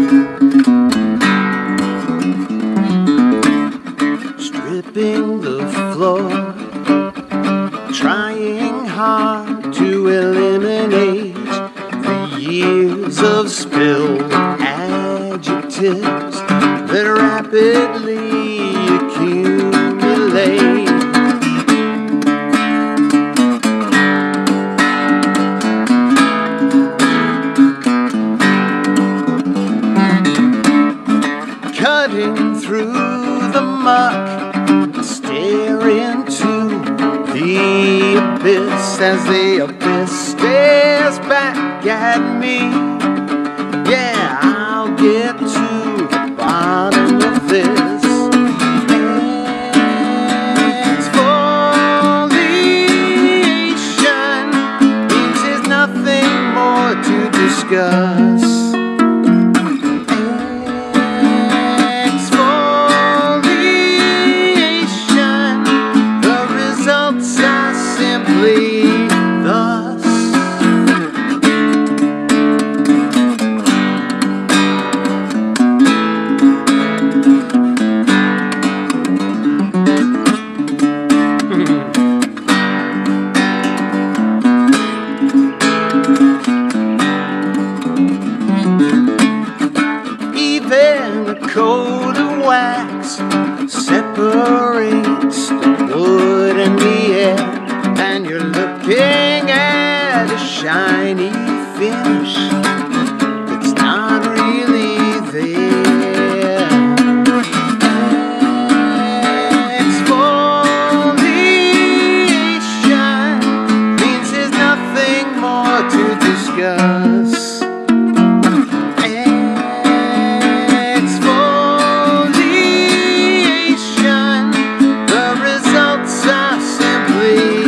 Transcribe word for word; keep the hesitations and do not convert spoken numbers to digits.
Stripping the floor, trying hard to eliminate the years of spilled adjectives that rapidly accumulate. Cutting through the muck, stare into the abyss as the abyss stares back at me. Yeah, I'll get to the bottom of this. Exfoliation means there's nothing more to discuss. Thus, even a coat of wax separates the wood and the air. And you're looking at a shiny finish that's not really there. Exfoliation means there's nothing more to discuss. Exfoliation, the results are simply